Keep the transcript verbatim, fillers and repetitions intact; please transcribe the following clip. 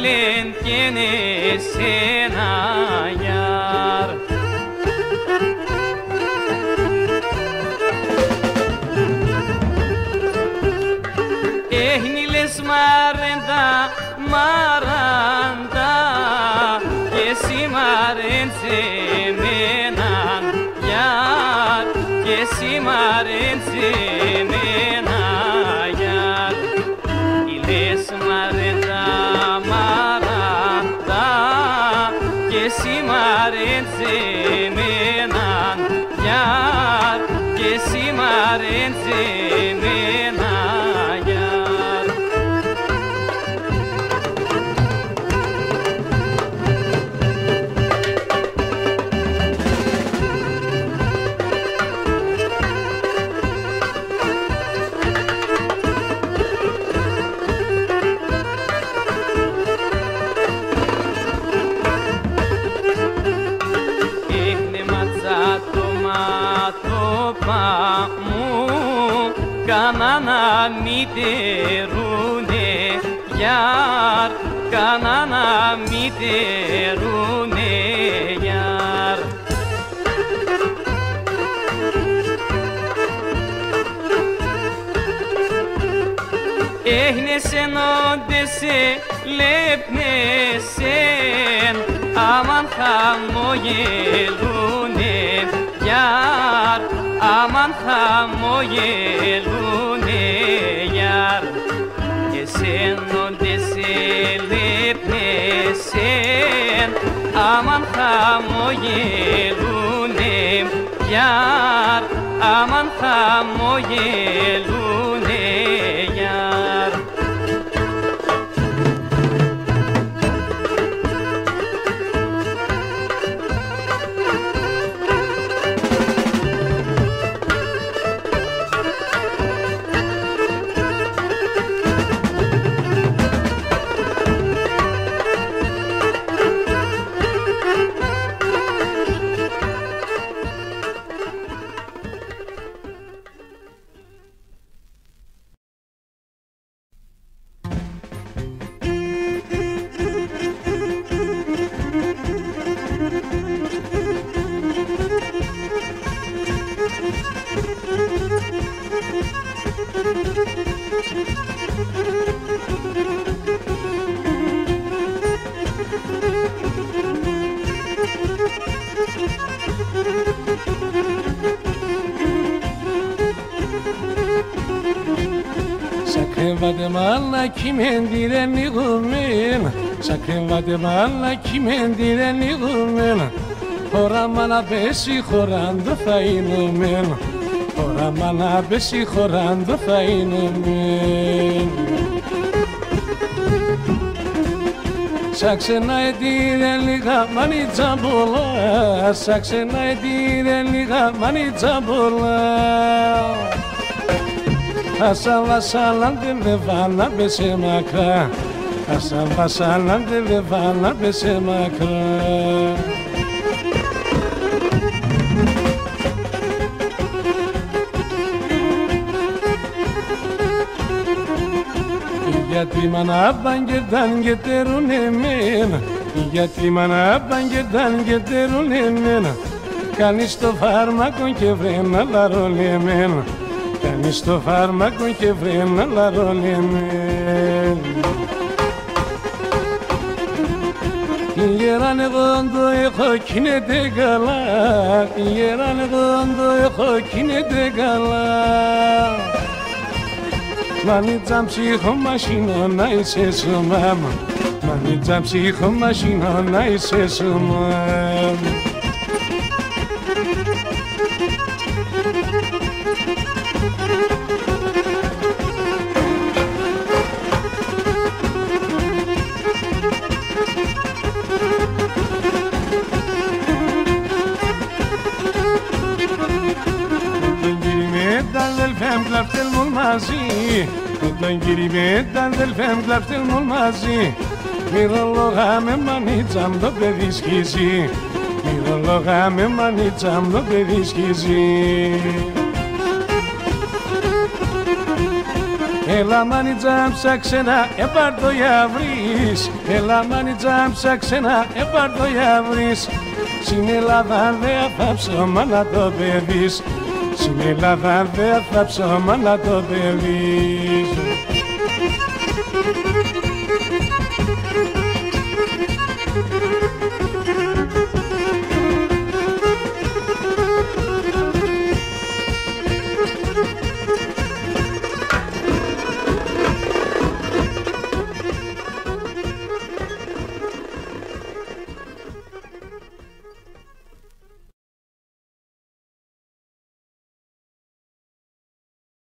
λένε και είναι σένα γιάρ. Έχνηλες μαρέντα, μαράντα και εσύ μαρέντσε μέναν γιάρ και εσύ μαρέντσε μέναν γιάρ. Ηλες μαρέντα, μαράντα και εσύ μαρέντσε μέναν γιάρ και εσύ μαρέντσε μέναν γιάρ. Κάνα να μητερούνε γιάρ, κάνα να μητερούνε γιάρ. Έχνεσεν όντεσε λέπνεσεν, άμαν χαμογελούνε γιάρ, άμαν χαμογελούνε γιάρ. Εσεν όντεσε λέπνεσεν, άμαν χαμογελούνε γιάρ, άμαν χαμογελούνε γιάρ. Sakrevadım Allah kimin direni gülmen, sakrevadım Allah kimin direni gülmen. Horamana besi horanda faynumen, horamana besi horanda faynumen. Saksena edire liga mani zabula, saksena edire liga mani zabula. Hasan vasalan de levana bese makra, Hasan vasalan de levana bese makra. Γιατί μάνα μπαγκερδάν γετερούν εμένα, γιατί μάνα μπαγκερδάν γετερούν εμένα. Κάνεις το φάρμακο και βρένα λαρολεμένα, κάνεις το φάρμακο και βρένα λαρολεμένα. Γεράν εγώ το έχω κι είναι τε καλά, γεράν εγώ το έχω κι είναι τε καλά. Manita ψυχομασίνο να είσαι σου μάμα, Manita ψυχομασίνο να είσαι σου μάμα. Κλαφτέλ μου μαζί, με τον κύριε ταντελφέμ κλαφτέλ μου μαζί. Μυρολογάμε μανίτσα μ' το παιδί σκίζει, μυρολογάμε μανίτσα μ' το παιδί σκίζει. Έλα μάνιτσα ψάξε να επάρτω για βρεις. Έλα μάνιτσα ψάξε να επάρτω για βρεις. Στην Ελλάδα δε θα ψώμα να το παιδείς. Στην Ελλάδα δε θα ψώμα να το παιδείς.